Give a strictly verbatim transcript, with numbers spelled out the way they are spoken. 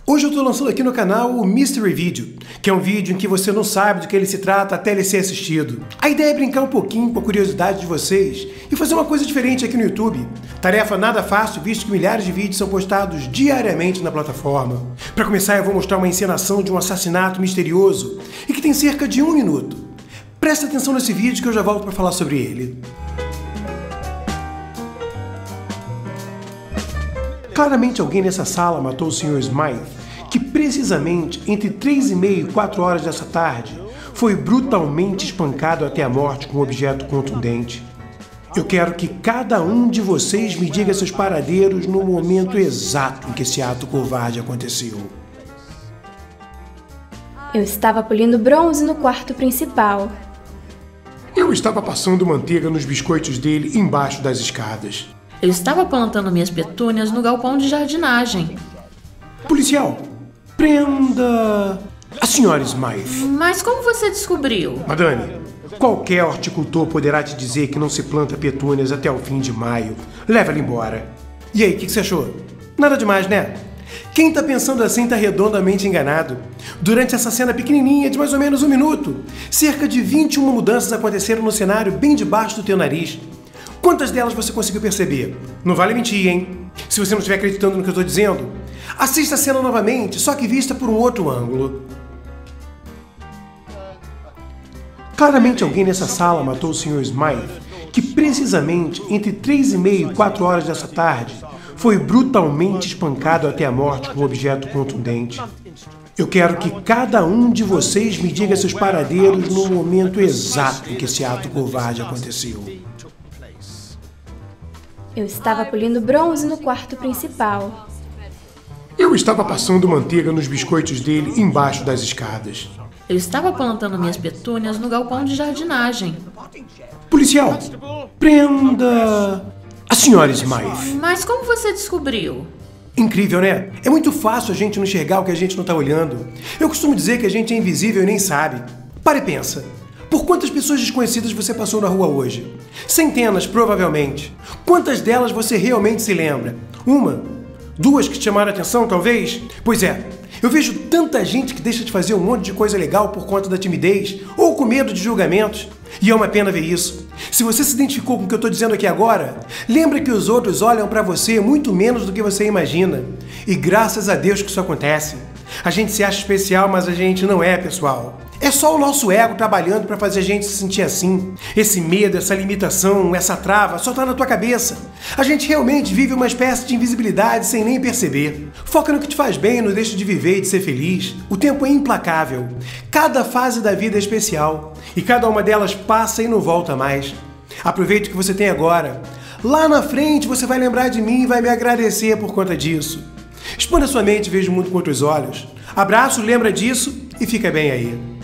Hoje eu estou lançando aqui no canal o Mystery Video, que é um vídeo em que você não sabe do que ele se trata até ele ser assistido. A ideia é brincar um pouquinho com a curiosidade de vocês e fazer uma coisa diferente aqui no YouTube. Tarefa nada fácil, visto que milhares de vídeos são postados diariamente na plataforma. Para começar, eu vou mostrar uma encenação de um assassinato misterioso e que tem cerca de um minuto. Presta atenção nesse vídeo que eu já volto para falar sobre ele. Claramente alguém nessa sala matou o senhor Smythe, que precisamente entre três e meia e quatro horas dessa tarde foi brutalmente espancado até a morte com um objeto contundente. Eu quero que cada um de vocês me diga seus paradeiros no momento exato em que esse ato covarde aconteceu. Eu estava polindo bronze no quarto principal. Eu estava passando manteiga nos biscoitos dele embaixo das escadas. Eu estava plantando minhas petúnias no galpão de jardinagem. Policial, prenda a senhora Smythe. Mas como você descobriu? Madame, qualquer horticultor poderá te dizer que não se planta petúnias até o fim de maio. Leva ela embora. E aí, o que, que você achou? Nada demais, né? Quem tá pensando assim tá redondamente enganado. Durante essa cena pequenininha de mais ou menos um minuto, cerca de vinte e uma mudanças aconteceram no cenário bem debaixo do teu nariz. Quantas delas você conseguiu perceber? Não vale mentir, hein? Se você não estiver acreditando no que eu estou dizendo, assista a cena novamente, só que vista por um outro ângulo. Claramente alguém nessa sala matou o senhor Smythe, que precisamente entre três e meia e quatro horas dessa tarde foi brutalmente espancado até a morte com um objeto contundente. Eu quero que cada um de vocês me diga seus paradeiros no momento exato em que esse ato covarde aconteceu. Eu estava polindo bronze no quarto principal. Eu estava passando manteiga nos biscoitos dele embaixo das escadas. Eu estava plantando minhas petúnias no galpão de jardinagem. Policial, prenda a senhora Smythe. Mas como você descobriu? Incrível, né? É muito fácil a gente não enxergar o que a gente não está olhando. Eu costumo dizer que a gente é invisível e nem sabe. Para e pensa. Por quantas pessoas desconhecidas você passou na rua hoje? Centenas, provavelmente. Quantas delas você realmente se lembra? Uma? Duas que te chamaram a atenção, talvez? Pois é, eu vejo tanta gente que deixa de fazer um monte de coisa legal por conta da timidez ou com medo de julgamentos. E é uma pena ver isso. Se você se identificou com o que eu estou dizendo aqui agora, lembra que os outros olham para você muito menos do que você imagina. E graças a Deus que isso acontece. A gente se acha especial, mas a gente não é, pessoal. É só o nosso ego trabalhando para fazer a gente se sentir assim. Esse medo, essa limitação, essa trava só tá na tua cabeça. A gente realmente vive uma espécie de invisibilidade sem nem perceber. Foca no que te faz bem, não deixa de viver e de ser feliz. O tempo é implacável. Cada fase da vida é especial. E cada uma delas passa e não volta mais. Aproveite o que você tem agora. Lá na frente você vai lembrar de mim e vai me agradecer por conta disso. Expanda sua mente e veja o mundo com outros olhos. Abraço, lembra disso e fica bem aí.